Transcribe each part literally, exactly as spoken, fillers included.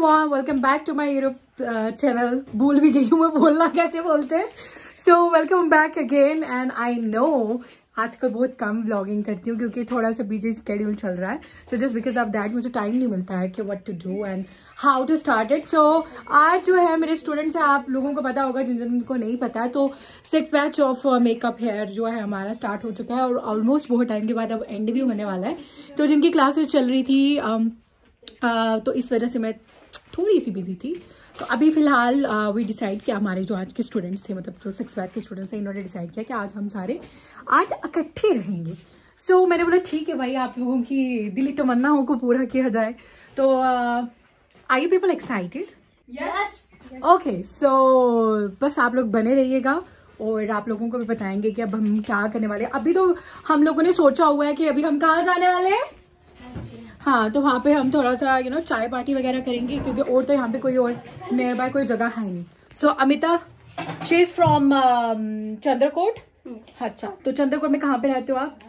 Everyone, welcome back to my YouTube channel. भूल भी गई हूँ मैं बोलना कैसे बोलते हैं। So welcome back again and I know आजकल बहुत कम व्लॉगिंग करती हूँ क्योंकि थोड़ा सा बिजी स्केड्यूल चल रहा है। So just because of that मुझे टाइम नहीं मिलता है कि what to do and how to start it. So आज जो है मेरे स्टूडेंट्स हैं, आप लोगों को पता होगा, जिन जिनको नहीं पता है, तो six batch of makeup hair जो है हमारा स्टार्ट हो चुका है और ऑलमोस्ट बहुत टाइम के बाद अब एंड भी होने वाला है। तो जिनकी क्लासेस चल रही थी um, uh, तो इस वजह से मैं थोड़ी सी बिजी थी। तो अभी फिलहाल वी डिसाइड किया, हमारे जो आज के स्टूडेंट्स थे, मतलब जो सिक्स बैच के स्टूडेंट्स हैं, इन्होंने डिसाइड किया कि आज हम सारे आज इकट्ठे रहेंगे। सो so, मैंने बोला ठीक है भाई, आप लोगों की दिली तमन्नाओं को पूरा किया जाए। तो are you people excited? Yes. Okay, so बस आप लोग बने रहिएगा और आप लोगों को भी बताएंगे कि अब हम क्या करने वाले हैं। अभी तो हम लोगों ने सोचा हुआ है कि अभी हम कहाँ जाने वाले हैं। हाँ, तो वहाँ पे हम थोड़ा सा यू नो चाय पार्टी वगैरह करेंगे क्योंकि और तो यहाँ पे कोई और नियर बाय कोई जगह है नहीं। So so, Amita, she is from Chandrakot. अच्छा, तो चंद्रकोट में कहाँ पे रहते हो आप?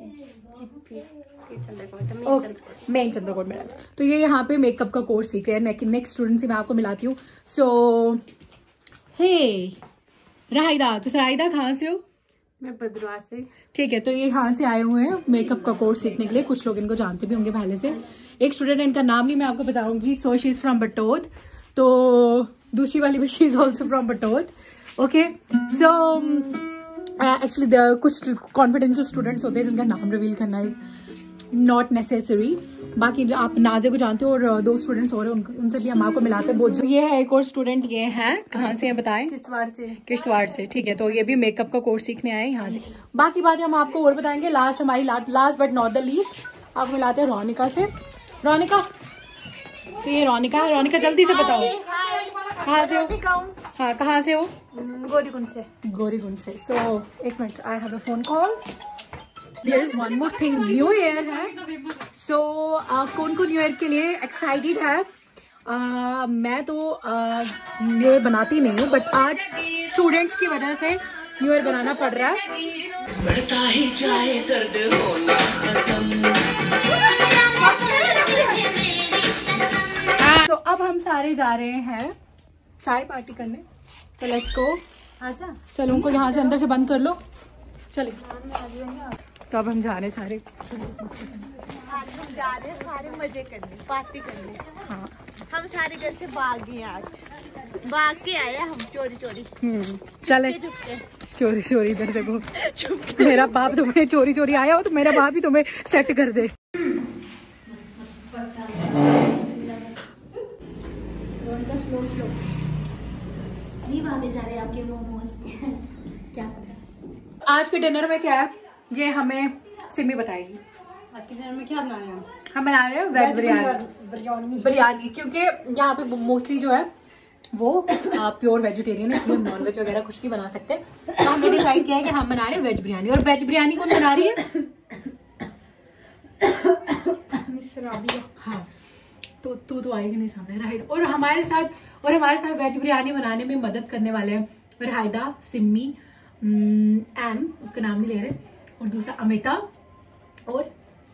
ओके, मेन चंद्रकोट में रहते हो। तो ये यहाँ पे मेकअप का कोर्स सीख रहे हैं। नेक्स्ट स्टूडेंट से मैं आपको मिलाती हूँ। सो हे राहिदा, तो राहिदा कहाँ से हो? मैं भद्रवाह से। ठीक है, तो ये यहाँ से आए हुए हैं मेकअप का कोर्स सीखने के लिए। कुछ लोग इनको जानते भी होंगे पहले से। एक स्टूडेंट है, इनका नाम भी मैं आपको बताऊंगी। So she is from Batod, तो दूसरी वाली भी she is also from Batod. Okay, so actually कुछ कॉन्फिडेंशियल स्टूडेंट्स होते हैं जिनका नाम रिवील करना इज नॉट नेसेसरी। बाकी आप नाजे को जानते हो और दो स्टूडेंट्स और हैं, उनसे भी हम आपको मिलाते हैं। जो ये है एक और स्टूडेंट, ये हैं, कहाँ से हैं बताएं? किश्तवाड़ से। किश्तवाड़ से, ठीक है। तो ये भी मेकअप का कोर्स सीखने आए यहाँ से। बाकी बातें हम आपको और बताएंगे। लास्ट हमारी last but not the least आपको मिलाते हैं रोनिका से। रोनिका, तो ये रोनिका है। रोनिका जल्दी से बताओ कहाँ से हो? हाँ, कहाँ से हो? गौरीकुंड से। गौरीकुंड से। सो एक minute, I have a phone call. There is one more thing, new year है। सो so, uh, कौन कौन न्यू ईयर के लिए एक्साइटेड है? uh, मैं तो न्यू ईयर बनाती नहीं हूँ, बट आज स्टूडेंट्स की वजह से न्यू ईयर बनाना पड़ रहा है। बढ़ता ही जाए दर्द होना खत्म। तो अब हम सारे जा रहे हैं चाय पार्टी करने। तो लेट्स गो। आजा, चलो उनको यहाँ से अंदर से बंद कर लो। चलिए, तो अब हम जा रहे सारे आज हम जा रहे हैं सारे मजे करने, पार्टी करने। हाँ, हम सारे घर से भाग गए, आज भाग के आए हम चोरी चोरी। हम्म चले चुपके चोरी चोरी। इधर देखो, मेरा बाप तुम्हें चोरी चोरी आया हो तो मेरा बाप ही तुम्हें सेट कर दे। स्लो स्लो नहीं भागे जा रहे आपके मोमोज। क्या आज के डिनर में क्या है ये हमें सिमी बताएगी। आज के डिनर में क्या बना रहे हैं? हम बना रहे हैं वेज बिरयानी। बिरयानी क्योंकि यहाँ पे मोस्टली जो है वो प्योर वेजिटेरियन है, इसलिए हम नॉन वेज वगैरह कुछ नहीं बना सकते। तो हमने डिसाइड किया है कि हम बना रहे हैं वेज बिरयानी। और वेज बिरयानी कौन बना रही है? हाँ, तो तू तो आएगी नहीं सामने राहिदा। और हमारे साथ और हमारे साथ वेज बिरयानी बनाने में मदद करने वाले हैं राहिदा, सिम्मी, एन, उसका नाम नहीं ले रहे, और दूसरा अमिता, और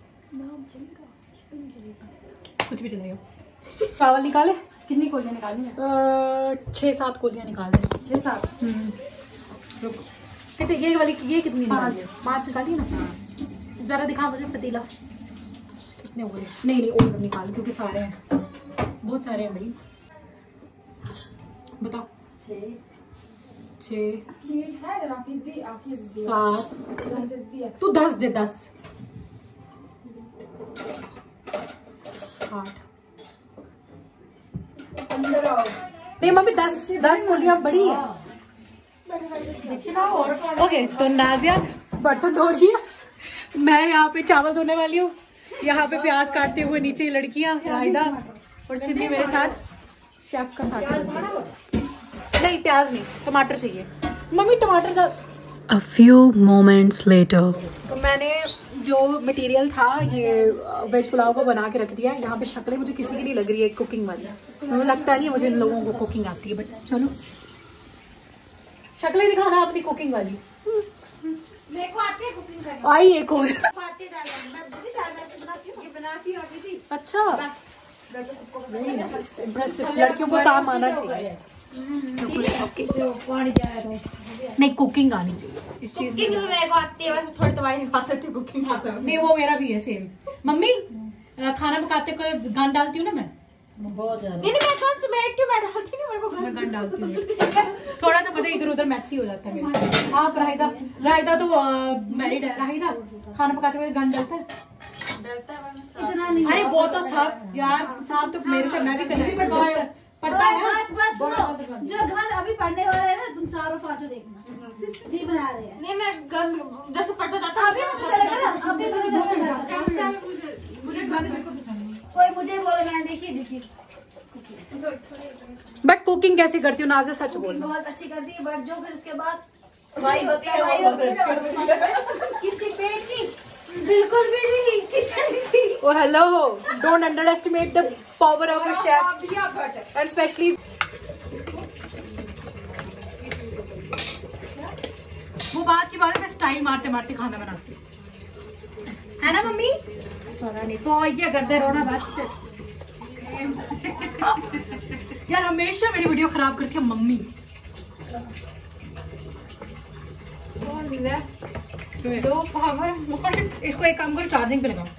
कुछ भी चलेगा। चावल निकाले? कितनी कोलियां निकालनी है? छह सात कोलियां निकाल दे। छह सात? रुको, कितने ये वाली ये कितनी? पाँच। पाँच निकालिए ना। जरा दिखा मुझे पतीला कितने हो गए। नहीं नहीं और निकाल क्योंकि सारे हैं, बहुत सारे हैं भाई। बताओ। छः छः सात, तू दस दे, दस आठ नहीं मम्मी, दस दस कोलियां बड़ी है। ओके, तो नाजिया बर्तन धो रही है, मैं यहाँ पे चावल धोने वाली हूँ। यहाँ पे प्याज काटते हुए नीचे लड़कियां राहिदा और सिम्मी मेरे साथ शेफ का साथ। नहीं प्याज नहीं, टमाटर चाहिए मम्मी, टमाटर का। A few moments later. तो मैंने जो मटेरियल था ये वेज पुलाव को बना के रख दिया। यहाँ पे शक्लें मुझे किसी की नहीं लग रही है कुकिंग वाली, मुझे लगता नहीं है मुझे इन लोगों को कुकिंग आती है, बट चलो शक्लें दिखाना अपनी कुकिंग वाली। मेरे को आती है कुकिंग करनी। आई एक और बनाती हूँ। अच्छा, लड़कियों को काम आना चाहिए। नहीं कुकिंग आनी चाहिए इस चीज में। थोड़ी दवाई निकालते थे कुकिंग। नहीं वो मेरा भी है सेम। मम्मी खाना पकाते को गान डालती हूँ ना मैं बहुत ज्यादा। नहीं मैं कौन से बैठ के मैं डालती हूँ, मेरे को मैं गान डालती हूँ। थोड़ा सा पता इधर उधर मैसी हो जाता है मेरे। आप राहिदा राहिदा तो मैरिड है। राहिदा खाना पकाते हुए गान डालता है? इतना नहीं। अरे वो तो सब यार साहब तो मेरे से मैं भी करती पढ़ता है। बस बस सुनो, जो गान अभी पढ़ने वाला है ना तुम चारों पांचों देखना नहीं बना रहे हैं। नहीं मैं गान जैसे पढ़ता जाता अभी मुझे चलेगा ना, अभी मुझे चलेगा। मुझे गान कोई मुझे बोले मैं देखिए देखिए। बट कुकिंग कैसे करती हूँ नाज़िया सच बोल। बहुत अच्छी करती है बट जो फिर उसके बाद दवाई होती है किसकी पेट की बिल्कुल भी नहीं, किचन की। Oh hello! Don't underestimate the power of a chef, and especially. वो बात की बात है मैं स्टाइल मारते मारते खाना बनाती हूँ, है ना मम्मी? पता नहीं तो ये करते रहो ना बस। यार हमेशा मेरी वीडियो खराब करती है मम्मी। दो पावर इसको एक काम करो चार्जिंग पे लगाओ।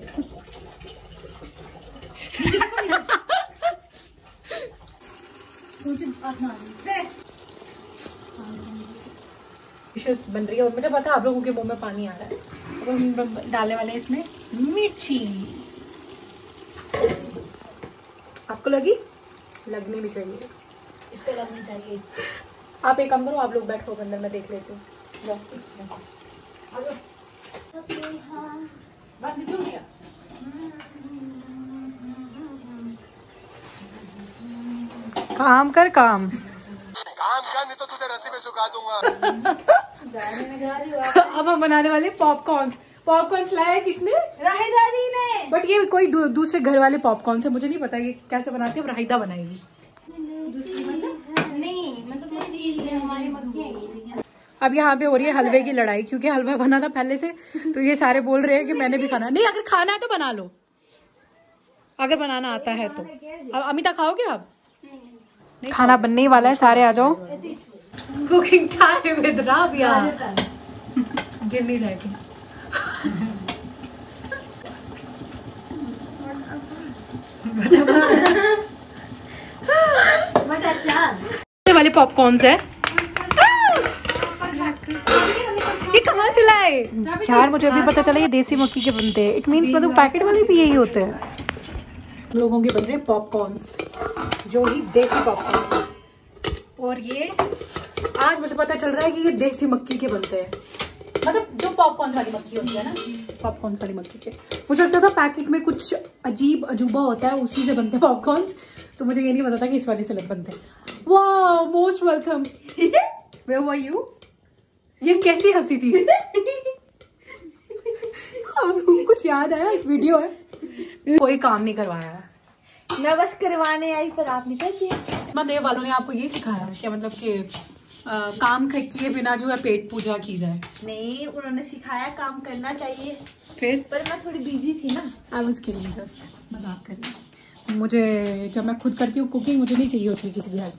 डिशेस बन रही है और मुझे पता है आप लोगों के मुंह में पानी आ रहा है। अब हम डालने वाले हैं इसमें मिर्ची। आपको लगी? लगनी भी चाहिए, इसको लगनी चाहिए। आप एक काम करो, आप लोग बैठो अंदर, मैं देख लेती हूँ। काम कर काम काम कर, नहीं तो तुझे रस्सी में सुखा दूंगा। अब हम बनाने वाले पॉपकॉर्न। पॉपकॉर्न लाया किसने? राहिदा दी ने। बट ये कोई दू, दूसरे घर वाले पॉपकॉर्न से, मुझे नहीं पता ये कैसे बनाती है। राहिदा बनाएगी। अब यहाँ पे हो रही है हलवे की लड़ाई क्योंकि हलवा बना था पहले से, तो ये सारे बोल रहे हैं कि मैंने भी खाना। नहीं अगर खाना है तो बना लो, अगर बनाना आता है तो। अब अमिता खाओगे आप? खाना बनने ही वाला है, सारे आ जाओ। Cooking time with Rabia. गिर नहीं जाएगी। वाले पॉपकॉर्न है ये कहाँ से लाए यार? मुझे अभी पता चला ये देसी मक्की के बनते हैं। इट मीन्स मतलब पैकेट वाले भी यही होते हैं। हम लोगों के बन रहे हैं पॉपकॉर्न्स, जो ही देसी पॉपकॉर्न। और ये आज मुझे पता चल रहा है कि ये देसी मक्की के बनते हैं, मतलब जो पॉपकॉर्न वाली मक्की होती है ना, पॉपकॉर्न वाली मक्की के। मुझे लगता था पैकेट में कुछ अजीब अजूबा होता है, उसी से बनते हैं पॉपकॉर्न्स, तो मुझे ये नहीं पता था कि इस वाले से बनते हैं। वाह most welcome. Where were you? ये कैसी हंसी थी? आपको कुछ याद आया? एक वीडियो है, कोई काम नहीं करवाया है, मैं बस करवाने आई पर आप नहीं करती। मतलब वालों ने आपको ये सिखाया क्या, मतलब कि आ, काम किए बिना जो है पेट पूजा की जाए? नहीं उन्होंने सिखाया काम करना चाहिए, फिर पर मैं थोड़ी बिजी थी ना। आई वाज किडिंग, जस्ट मजाक कर रही हूँ। मुझे जब मैं खुद करती हूँ कुकिंग, मुझे नहीं चाहिए होती किसी की हेल्प।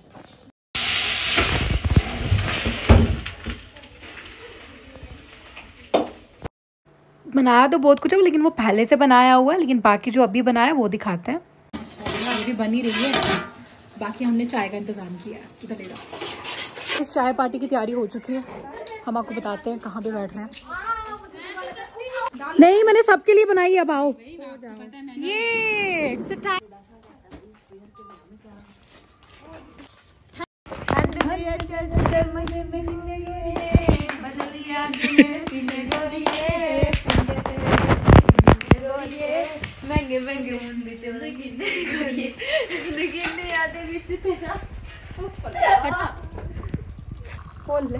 बनाया तो बहुत कुछ है, लेकिन वो पहले से बनाया हुआ है, लेकिन बाकी जो अभी बनाया वो दिखाते हैं। अभी बन ही रही है, बाकी हमने चाय का इंतजाम किया है। इधर ले लो। इस चाय पार्टी की तैयारी हो चुकी है, हम आपको बताते हैं कहाँ पे बैठ रहे हैं। नहीं मैंने सबके लिए बनाई है, अब आओ। ये महंगे महंगे खोल ले।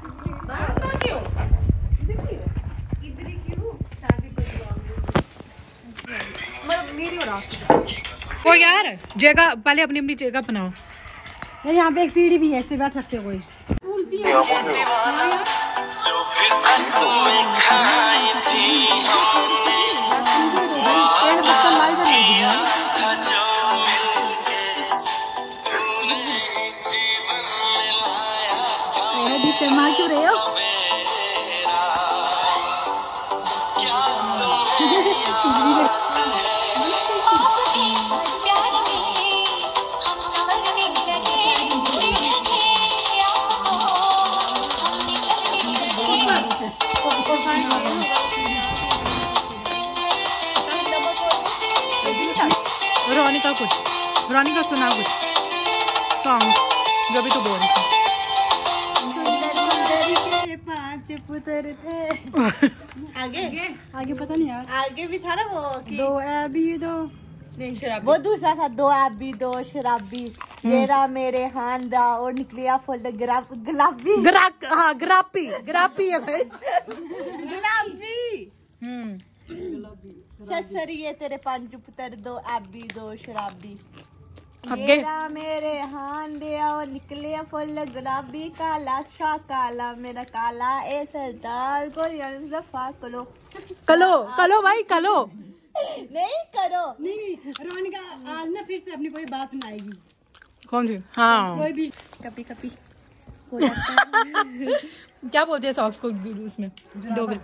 वो यार जगह पहले अपनी अपनी जगह बनाओ। यार यहाँ पे एक पीढ़ी भी है, इस पे बैठ सकते हो कोई। शर्मा क्यों रहे हो? रोनिका कुछ रोनिका सुना कुछ सॉन्ग जो भी तू बोल रही थी। पांच पुत्र थे। आगे आगे पता नहीं यार। आगे भी था ना वो कि दो अभी दो नहीं शराबी, वो दूसरा था दो अभी दो शराबी, येरा मेरे हांदा और निकलिया फुल ग्राफ गुलाबी ग्रा हाँ ग्रापी ग्रापी है भाई। गुलाबी हम्म ससरिये तेरे पांच पुत्र दो अभी दो शराबी, आगे येरा मेरे हांदे और निकलिया फुल गुलाबी, काला शाह काला मेरा काला ए सरदार को जफा करो कलो कलो भाई कलो नहीं करो। नहीं रोनिका आज ना फिर से अपनी कोई बात सुनाएगी। कौन सी? हाँ कोई भी कभी कभी क्या बोलते हैं सॉक्स को उसमें डोगरी?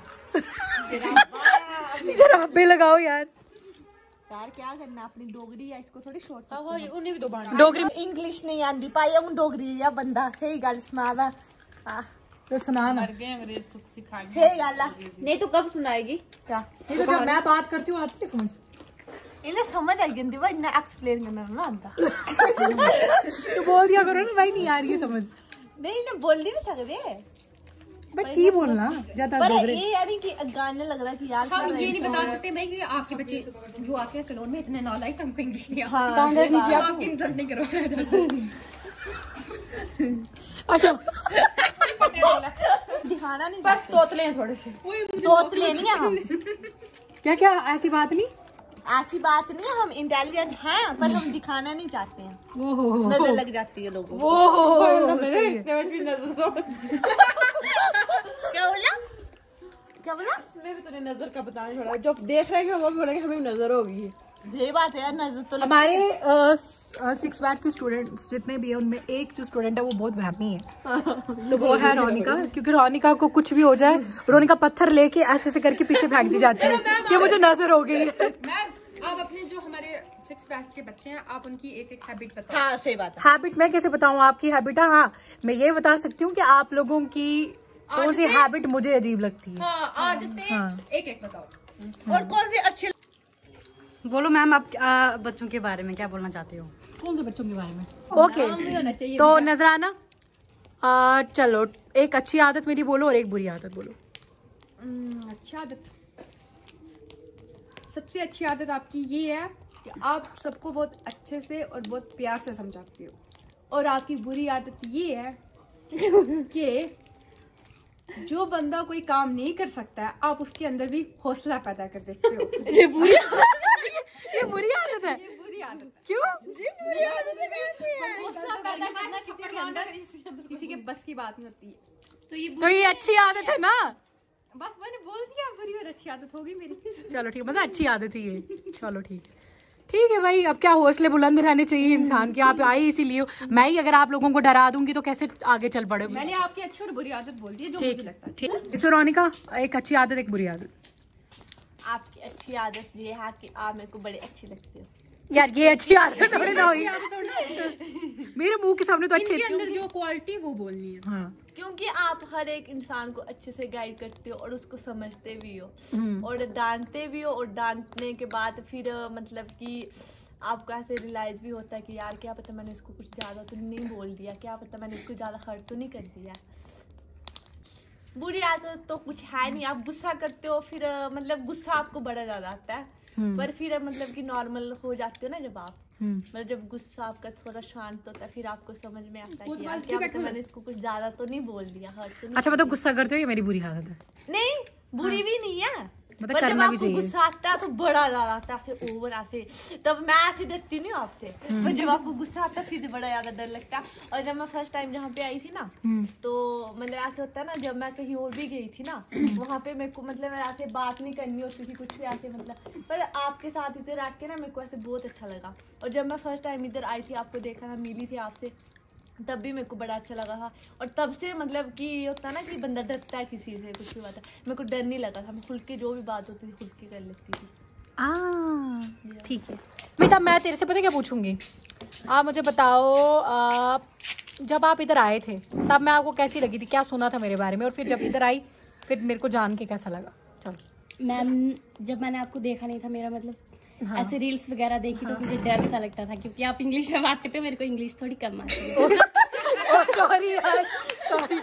जराबे लगाओ यार। यार क्या करना अपनी डोगरी है इसको थोड़ी शॉर्ट उन्हें भी दो बार डोगरी इंग्लिश नहीं आंदी पाई हूं डोगरी या बंदा सही गल सुनादा तो सुना ना। सही गल नहीं तो कब सुनाएगी? क्या ये तो जब मैं बात करती हूँ आती है समझ। इन्हें समझ आ गई भाई इतना एक्सप्लेन करना ना आता तो बोल दिया करो ना भाई नहीं आ रही है समझ। नहीं इन्हें बोल नहीं सकते बट की बोलना ज्यादा पर डोगरी। ये यानी कि गाने लग रहा कि यार हम ये नहीं बता सकते भाई कि आपके बच्चे जो आते हैं सैलून में इतने नालायक हमको इंग्लिश नहीं आता। हाँ आप इंसल्ट नहीं करो। अच्छा दिखाना नहीं बस तोतले हैं थोड़े से। तोतले नहीं है हम क्या क्या ऐसी बात नहीं। ऐसी बात नहीं है हम इंटेलिजेंट हैं पर हम दिखाना नहीं चाहते हैं, ओहो नजर लग जाती है लोगों को। ओहो क्या बोला क्या बोला मैं भी तुझे नजर का बताने छोड़ा जो देख रहे हैं वो बोलेंगे हमें नजर होगी। यही बात है यार नजर तो हमारे सिक्स बैच के स्टूडेंट्स जितने भी है उनमें एक जो स्टूडेंट है वो बहुत वहमी है तो वो है रोनिका। क्योंकि रोनिका को कुछ भी हो जाए रोनिका पत्थर लेके ऐसे ऐसे करके पीछे फेंक दी जाती है कि मुझे नजर हो गई है। मैम आप अपने जो हमारे सिक्स बैच के बच्चे हैं आप उनकी एक एक हैबिट बताओ। हाँ सही बात है। हैबिट मैं कैसे बताऊँ आपकी हैबिट? हाँ मैं ये बता सकती हूँ कि आप लोगों की कौन सी हैबिट मुझे अजीब लगती है। हाँ आदतें एक एक बताओ। और कौन सी अच्छी बोलो मैम आप आ, बच्चों के बारे में क्या बोलना चाहते हो? कौन से बच्चों के बारे में? ओके तो नजराना आ, चलो एक अच्छी आदत मेरी बोलो और एक बुरी आदत बोलो। अच्छी आदत, सबसे अच्छी आदत आपकी ये है कि आप सबको बहुत अच्छे से और बहुत प्यार से समझाते हो। और आपकी बुरी आदत ये है कि जो बंदा कोई काम नहीं कर सकता है आप उसके अंदर भी हौसला पैदा कर देते हो। ये बुरी ये बुरी आदत है। ये बुरी आदत है। क्यों? जी बुरी आदत है। हौसला पैदा करना किसी के अंदर किसी के बस की बात नहीं होती है। तो ये तो ये अच्छी आदत है ना। बस मैंने बोल दिया बुरी और अच्छी आदत होगी मेरी। चलो ठीक है मतलब अच्छी आदत ही है। चलो ठीक है ठीक है भाई। अब क्या हौसले बुलंद रहने चाहिए इंसान के। आप आई इसीलिए मैं ही अगर आप लोगों को डरा दूंगी तो कैसे आगे चल पड़ोगे। मैंने आपकी अच्छी और बुरी आदत बोल दी है जो मुझे लगता है। ठीक है रोनिका एक अच्छी आदत एक बुरी आदत। आपकी अच्छी आदत ये है कि आप मेरे को बड़े अच्छे लगते हो। यार ये अच्छी आदत थोड़ी ना हुई। मेरे मुंह के सामने तो अच्छी इनके अंदर जो क्वालिटी वो बोलनी है। हाँ क्योंकि आप हर एक इंसान को अच्छे से गाइड करते हो और उसको समझते भी हो और डांटते भी हो और डांटने के बाद फिर मतलब कि आपको ऐसे रियलाइज भी होता है कि यार क्या पता मैंने इसको कुछ ज्यादा तो नहीं बोल दिया, क्या पता मैंने इसको ज्यादा हर्ट तो नहीं कर दिया। बुरी आदत तो कुछ है नहीं, आप गुस्सा करते हो फिर मतलब गुस्सा आपको बड़ा ज्यादा आता है पर फिर मतलब कि नॉर्मल हो जाते हो ना जब आप मतलब जब गुस्सा आपका थोड़ा शांत होता है फिर आपको समझ में आता है कि यार क्या पता मैंने इसको कुछ ज्यादा तो नहीं बोल दिया, हर्ट तो नहीं। अच्छा मतलब गुस्सा करते हो ये मेरी बुरी आदत है। नहीं बुरी भी नहीं है मतलब पर जब करना भी आपको चाहिए। गुस्सा आता है तो बड़ा ज्यादा आता है ऐसे ओवर ऐसे, तब मैं ऐसे डरती नहीं हूँ आपसे पर जब आपको गुस्सा आता है फिर बड़ा ज्यादा डर लगता है। और जब मैं फर्स्ट टाइम जहाँ पे आई थी ना तो मतलब ऐसे होता है ना जब मैं कहीं और भी गई थी ना वहाँ पे मेरे को मतलब ऐसे बात नहीं करनी होती थी कुछ भी ऐसे मतलब, पर आपके साथ इधर आके ना मेरे को ऐसे बहुत अच्छा लगा। और जब मैं फर्स्ट टाइम इधर आई थी आपको देखा था मिली थी आपसे तब भी मेरे को बड़ा अच्छा लगा था। और तब से मतलब कि ये होता है ना कि बंदा डरता है किसी से, कुछ भी बात है, मेरे को डर नहीं लगा था। मैं खुल के जो भी बात होती थी खुल के कर लेती थी। आ, ठीक है मीता, मैं तेरे से पता क्या पूछूंगी, आप मुझे बताओ, आ, जब आप इधर आए थे तब मैं आपको कैसी लगी थी, क्या सुना था मेरे बारे में, और फिर जब इधर आई फिर मेरे को जान के कैसा लगा? चलो मैम, जब मैंने आपको देखा नहीं था, मेरा मतलब हाँ। ऐसे रील्स वगैरह देखी हाँ। तो मुझे डर सा लगता था क्योंकि आप इंग्लिश में बात करते हो, मेरे को इंग्लिश थोड़ी कम आती है। सॉरी यार, सॉरी।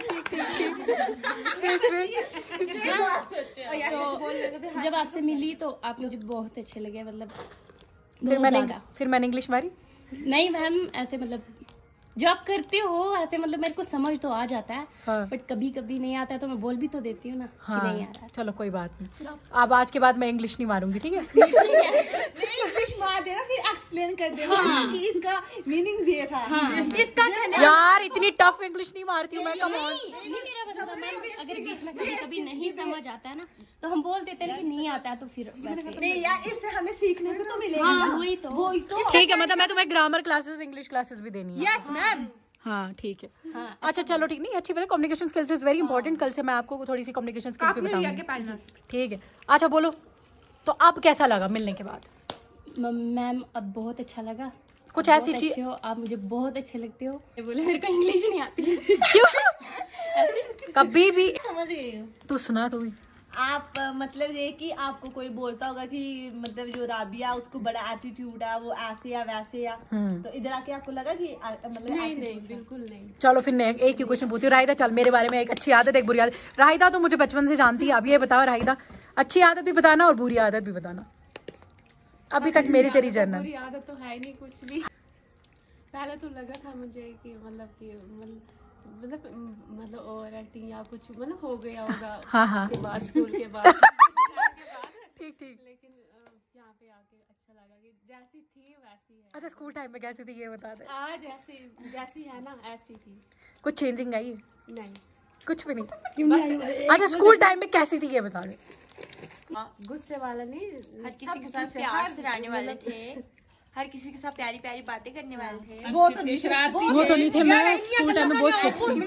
तो जब आपसे मिली तो आप मुझे बहुत अच्छे लगे, मतलब फिर मैंने फिर मैंने इंग्लिश मारी नहीं मैम, ऐसे मतलब जो आप करते हो ऐसे मतलब मेरे को समझ तो आ जाता है हाँ। बट कभी कभी नहीं आता है तो मैं बोल भी तो देती हूँ ना हाँ। कि नहीं आ रहा। चलो कोई बात नहीं, अब आज के बाद मैं इंग्लिश नहीं मारूंगी, ठीक है? इंग्लिश मार देना फिर एक्सप्लेन कर देना हाँ। कि इसका मीनिंग ये था हाँ। इसका यार इतनी टफ इंग्लिश नहीं मारती हूँ मैं। कम ऑन, नहीं मेरा मतलब मैम, अगर बीच में कभी कभी नहीं समझ आता है ना तो हम बोल देते हैं कि नहीं आता है तो फिर वैसे नहीं यार, इससे हमें सीखने को तो मिलेगा हाँ, वही तो वही तो ठीक है। मतलब मैं तुम्हें ग्रामर क्लासेस, इंग्लिश क्लासेस भी देनी है। Yes ma'am. हाँ ठीक है हाँ, अच्छा चलो ठीक, नहीं अच्छी बात है, communication skills is very important. कल से मैं आपको थोड़ी सी कम्युनिकेशन स्किल्स भी बताऊंगी, ठीक है? अच्छा बोलो, तो अब कैसा लगा मिलने के बाद? मैम अब बहुत अच्छा लगा, कुछ ऐसी चीज हो, आप मुझे बहुत अच्छे लगते हो। बोले मेरे को इंग्लिश नहीं आती क्यों? कभी भी समझ गई हूँ। तू सुना तू भी आप मतलब ये कि आपको कोई बोलता होगा कि मतलब जो राबिया उसको बड़ा एटीट्यूड है, वो ऐसे या वैसे या, तो इधर आके आपको लगा कि मतलब नहीं नहीं बिल्कुल नहीं। चलो फिर मैं एक ही क्वेश्चन पूछती हूँ, राहिदा चल मेरे बारे में एक अच्छी आदत एक बुरी आदत। राहिदा तो मुझे बचपन से जानती है, अब ये बताओ राहिदा, अच्छी आदत भी बताना और बुरी आदत भी बताना। अभी तक मेरी तेरी जर्नल। बुरी आदत तो है नहीं कुछ भी। पहले तो लगा था मुझे कि मतलब कि मतलब मतलब मतलब ओवर एक्टिंग या कुछ मतलब हो गया होगा हाँ हाँ के बाद स्कूल के बाद ठीक ठीक, लेकिन यहाँ पे आके अच्छा लगा कि जैसी थी वैसी है। अच्छा स्कूल टाइम में कैसी थी ये बता दे। आज जैसी जैसी है ना ऐसी थी, कुछ चेंजिंग आई है? नहीं कुछ भी नहीं। अच्छा स्कूल टाइम में कैसी थी ये बता दे। गुस्से वाला नहीं, हर किसी के साथ प्यार से रहने वाले थे, हर किसी के साथ प्यारी प्यारी बातें करने वाले थे। वो तो नहीं, वो तो नहीं थे। मैं स्कूल टाइम में बहुत स्ट्रिक्ट थी।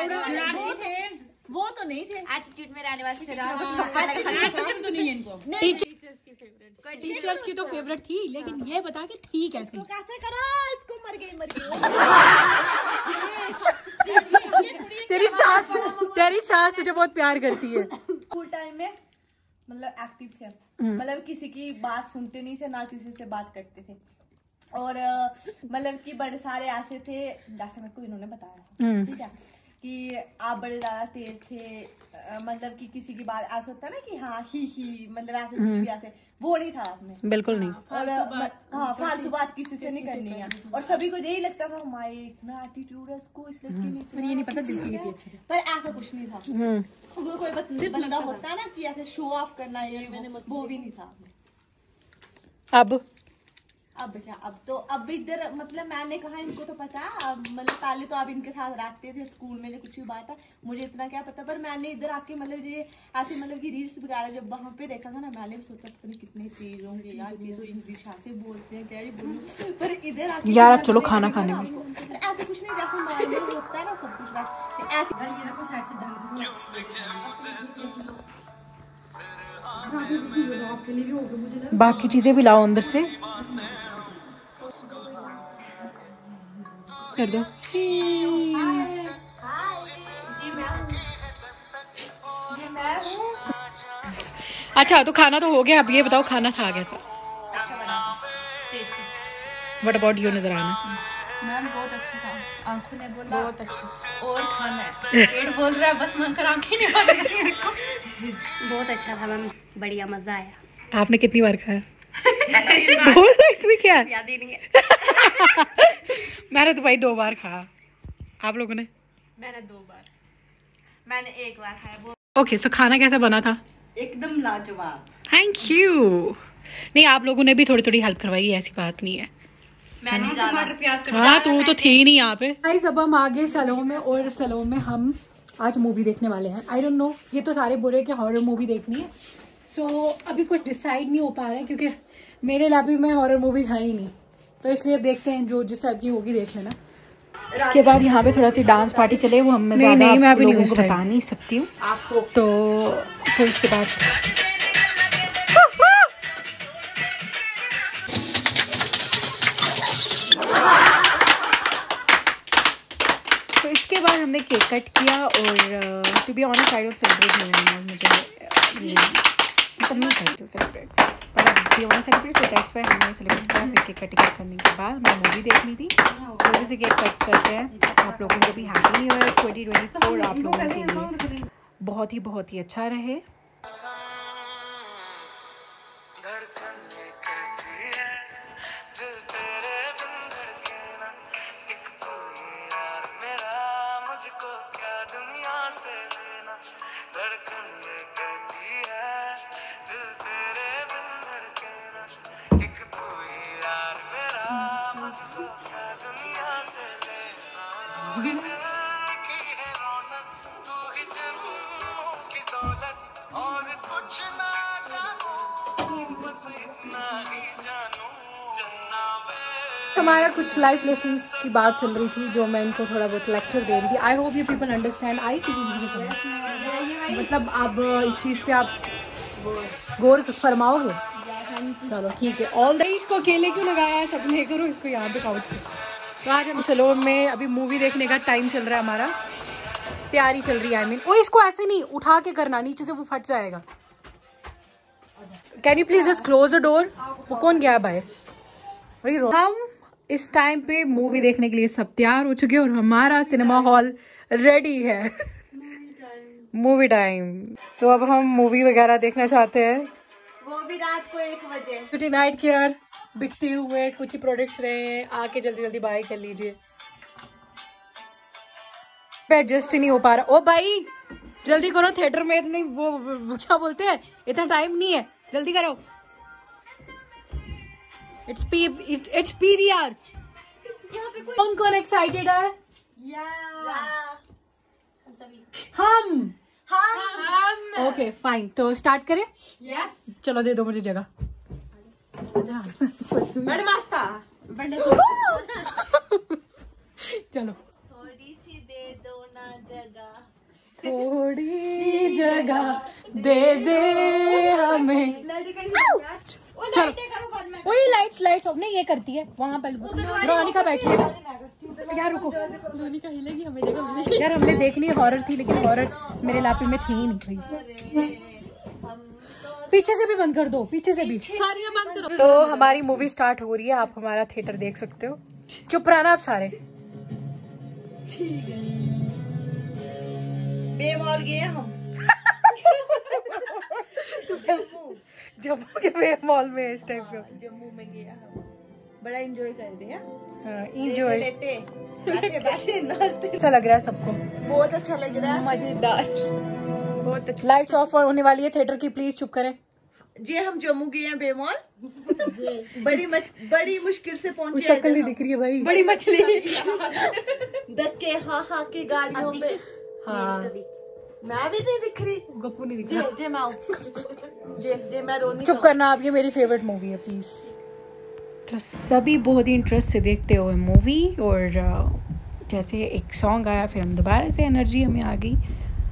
वो तो नहीं थे। एटीट्यूड में रहने वाले थे। टीचर्स की तो फेवरेट थी, लेकिन ये बता के थी कैसे? कैसे करो इसको, मर गई मर गई। तेरी सास तेरी सास तुझे बहुत प्यार करती है। स्कूल टाइम में मतलब एक्टिव थे, मतलब किसी की बात सुनते नहीं थे, ना किसी से बात करते थे, और मतलब कि बड़े सारे ऐसे थे, जैसे मेरे को इन्होंने बताया ठीक है कि आप बड़े ज्यादा तेज थे, मतलब कि किसी की बात ऐसा होता है ना कि हाँ ही ही मतलब ऐसे कुछ भी ऐसे, वो नहीं था आपने, बिल्कुल नहीं। और हाँ फालतू बात किसी से नहीं करनी है, और सभी को यही लगता था हमारे इतना एटीट्यूड है इसको, इस लड़की में इतना, ये नहीं पता दिल की अच्छी, पर ऐसा कुछ नहीं था। वो कोई बंदा होता है ना कि ऐसे शो ऑफ करना, ये वो भी नहीं था। अब अब क्या, अब तो अब इधर मतलब मैंने कहा इनको तो पता, मतलब पहले तो आप इनके साथ रहते थे स्कूल में, कुछ भी बात है मुझे इतना क्या पता, पर मैंने इधर आके मतलब ये ऐसे मतलब कि रील्स वगैरह जब वहाँ पे देखा था ना, मैंने भी सोचा पता नहीं कितने तेज होंगे यार, ये तो इंग्लिश ऐसे बोलते हैं, क्या ही बोलूं, पर इधर आके यार अब चलो खाना खाने में। ऐसे कुछ नहीं, जैसे नॉर्मल होता है ना सब कुछ वैसे ऐसे। बाकी चीजें भी लाओ अंदर से, कर दो। अच्छा तो खाना तो हो गया, अब ये बताओ खाना खा गया था? What about you? नजर आना मैम बहुत अच्छा था, आंखों ने बोला बहुत अच्छा, और खाना है, पेट बोल रहा है बस, मन कर आंखें नहीं बोल रही मेरे को। बहुत अच्छा था मैम, बढ़िया मजा आया। आपने कितनी बार खाया? बोल भी क्या याद ही नहीं है। मैंने तो भाई दो बार खाया, आप लोगों ने? मैंने दो बार, मैंने एक बार खाया। ओके सो खाना कैसा बना था? एकदम लाजवाब। Thank you. नहीं आप लोगों ने भी थोड़ी थोड़ी हेल्प करवाई, ऐसी बात नहीं है। मैंने टमाटर प्याज कट हाँ तू तो थी ही नहीं यहाँ पे। गाइस अब हम आगे सलों में, और सलों में हम आज मूवी देखने वाले हैं। आई डोंट नो, ये तो सारे बोल रहे कि हॉरर मूवी देखनी है, सो so, अभी कुछ डिसाइड नहीं हो पा रहा है क्योंकि मेरे लाइफ में हॉरर मूवी है ही नहीं, तो इसलिए देखते हैं जो जिस टाइप की होगी देख लेना। इसके बाद यहाँ पे थोड़ा सी डांस पार्टी चले, वो हम नहीं नहीं मैं अभी नहीं बता नहीं सकती हूँ आपको। तो फिर उसके बाद तो इसके बाद हमने केक कट किया और to be honest I don't celebrate नहीं, मुझे ये मतलब नहीं करती हूँ सेलिब्रेट, पर अब we want celebrate so that's why हमने सेलिब्रेट किया। फिर केक कटिंग करने के बाद हमें मूवी देखनी थी, थोड़ी सी केक कट करते हैं। आप लोगों को भी happy new year twenty twenty four आप लोगों के लिए बहुत ही बहुत ही अच्छा रहे। हमारा कुछ लाइफ लेसन्स की बात चल रही थी जो मैं इनको थोड़ा बहुत लेक्चर दे रही थी। I hope you people understand. आई किसी किसी को समझ, मतलब आप इस चीज़ पे आप गौर फरमाओगे। चलो ठीक है। ऑल द इसको अकेले क्यों लगाया है, सब नहीं करो इसको यहाँ पे काउच पे। तो आज हम सैलून में अभी मूवी देखने का टाइम चल रहा है, हमारा तैयारी चल रही है। आई मीन ओ इसको ऐसे नहीं उठा के करना, नीचे से वो फट जाएगा। Can you please just close the door. वो कौन गया बाहर? हम इस टाइम पे मूवी देखने के लिए सब तैयार हो चुके हैं और हमारा सिनेमा हॉल रेडी है। Movie time. तो अब हम मूवी वगैरह देखना चाहते हैं, वो भी रात को एक बजे। ब्यूटी नाइट केयर बिकते हुए कुछ ही प्रोडक्ट्स रहे हैं, आके जल्दी जल्दी बाय कर लीजिए। एडजस्ट ही नहीं हो पा रहा। ओ भाई जल्दी करो, थिएटर में इतनी वो क्या बोलते हैं, इतना टाइम नहीं है, जल्दी करो। It's P it's PVR. कौन कौन एक्साइटेड है? हम हम ओके फाइन। तो स्टार्ट करें? यस चलो दे दो मुझे जगह। बड़े मास्ता चलो थोड़ी सी दे दो ना जगह, थोड़ी जगह दे दे हमें। चलो वही लाइट्स लाइट्स अब नहीं ये करती है वहाँ पर। रोनिका बैठी है यार, रुको रोनिका हिलेगी, हमें जगह मिलेगी यार। हमने देखनी हॉरर थी लेकिन हॉरर मेरे इलाके में थी ही नहीं भाई। पीछे से भी बंद कर दो, पीछे से भी सारी बंद करो। तो हमारी मूवी स्टार्ट हो रही है, आप हमारा थिएटर देख सकते हो। चुप रहना आप सारे। बेमॉल गए हम। जम्मू के वे मॉल में इस टाइप का। जम्मू में गया हम, बड़ा एंजॉय कर रहे हैं। हाँ एंजॉय, लेटे बैठे बैठे नाचते। अच्छा लग रहा है सबको, बहुत अच्छा लग रहा है, मजेदार बहुत अच्छा। लाइट्स ऑफ होने वाली है थिएटर की, प्लीज चुप करें जी। हम जम्मू गए हैं बेमॉल, बड़ी मच, बड़ी मुश्किल से पहुंचे। शक्ल नहीं दिख रही है भाई, बड़ी मछली धक्के हाँ हाँ की गाड़ियों पे। हाँ मैं भी नहीं दिख रही, गप्पू नहीं दिख रहा। दे मैं दे दे मैं रोनी। चुप करना आप, ये मेरी फेवरेट मूवी है प्लीज। तो सभी बहुत ही इंटरेस्ट से देखते हुए मूवी, और जैसे एक सॉन्ग आया फिर हम दोबारा से एनर्जी हमें आ गई।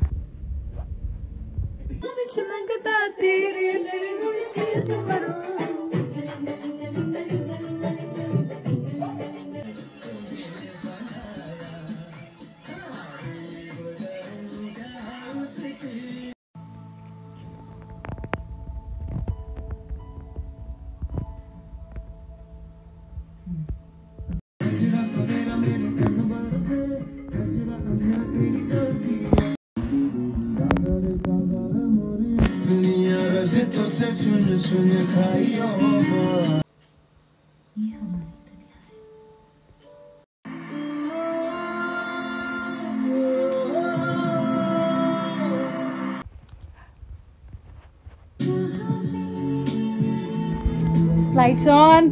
Lights on.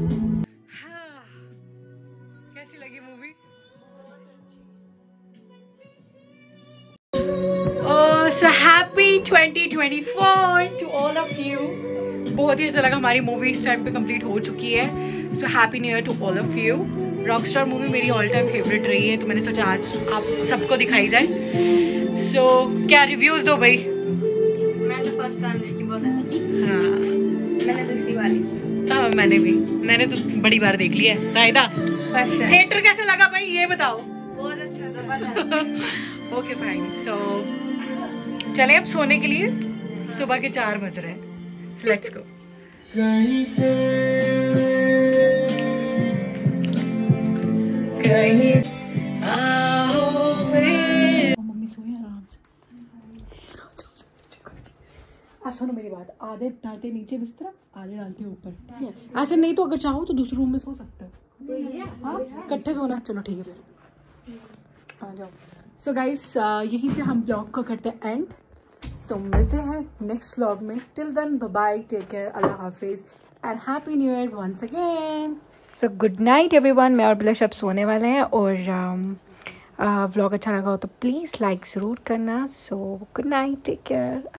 कैसी लगी movie? Oh so happy twenty twenty four to all of you. बहुत ही अच्छा लगा, हमारी मूवी इस टाइम पे कंप्लीट हो चुकी है। So happy new year to all of you. Rockstar movie मेरी ऑल टाइम फेवरेट रही है, तो मैंने सोचा आज आप सबको दिखाई जाए। सो so, क्या रिव्यूज़ दो भाई? मैं तो फर्स्ट टाइम देखी, बहुत अच्छी। हाँ मैंने दूसरी बार हाँ मैंने भी मैंने तो बड़ी बार देख लिया है। रायदा थिएटर कैसे लगा भाई ये बताओ? बहुत अच्छा था। Okay fine. सो चले अब सोने के लिए, सुबह के चार बज रहे हैं। So let's go. कहीं से कहीं आओ मेरे। मम्मी सोए आराम से। आप सुनो मेरी बात, आधे डालते नीचे बिस्तर, आधे डालते ऊपर, ठीक है? ऐसे नहीं तो अगर चाहो तो दूसरे रूम में सो सकते हो। हाँ इकट्ठे सोना, चलो ठीक है फिर आ जाओ। सो गाइस यहीं पे हम ब्लॉग को करते हैं एंड। सो so, मिलते हैं नेक्स्ट व्लॉग में। Till then bye bye, take care, अल्लाह हाफिज and happy new year once again. So good night everyone. मैं और बिलश अब सोने वाले हैं, और व्लॉग uh, uh, अच्छा लगा हो तो प्लीज़ लाइक ज़रूर करना। So good night, take care.